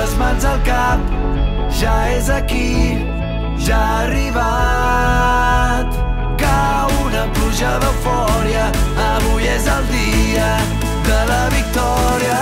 les mans al cap, ja és aquí, ja ha arribat. Cau una pluja d'eufòria, avui és el dia de la victòria.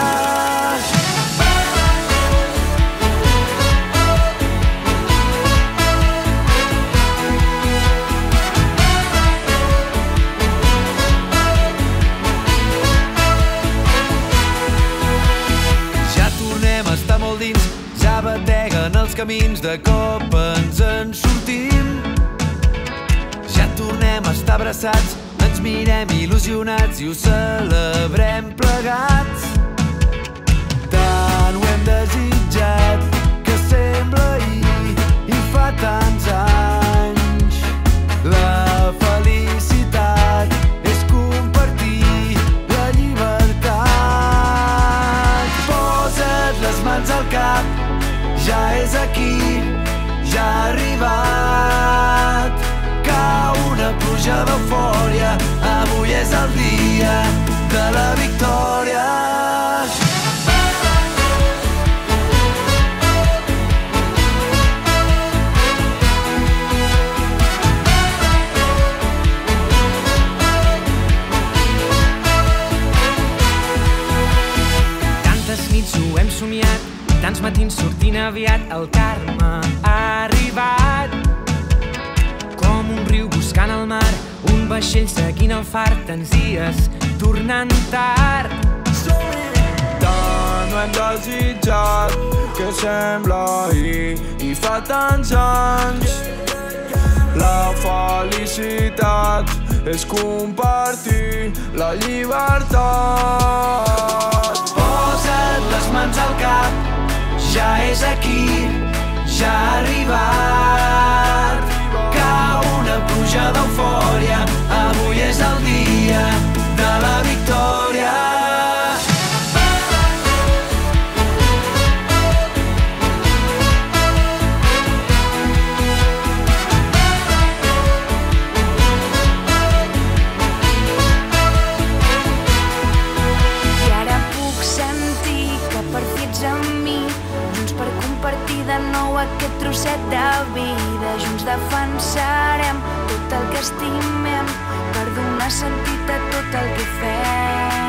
Està molt dins, ja bateguen els camins, de cop ens en sortim. Ja tornem a estar abraçats, ens mirem il·lusionats i ho celebrem plegats. Tant ho hem desitjat que sembla ahir i fa tants anys. La felicitat és compartir la llibertat. Les mans al cap, ja és aquí, ja ha arribat. Cau una pluja d'eufòria, avui és el dia de la victòria. Tantes nits ho hem somiat, tants matins sortint aviat, el Carme ha arribat. Com un riu buscant el mar, un vaixell seguint el far, tants dies tornant tard. Tant ho hem desitjat que sembla ahir i fa tants anys. La felicitat és compartir la llibertat. Posa't les mans al cap, ja és aquí, ja ha arribat. Cau una pluja d'eufòria, avui és el dia de la victòria. I ara puc sentir que per fi ets amb mi, per compartir de nou aquest trosset de vida. Junts defensarem tot el que estimem per donar sentit a tot el que fem.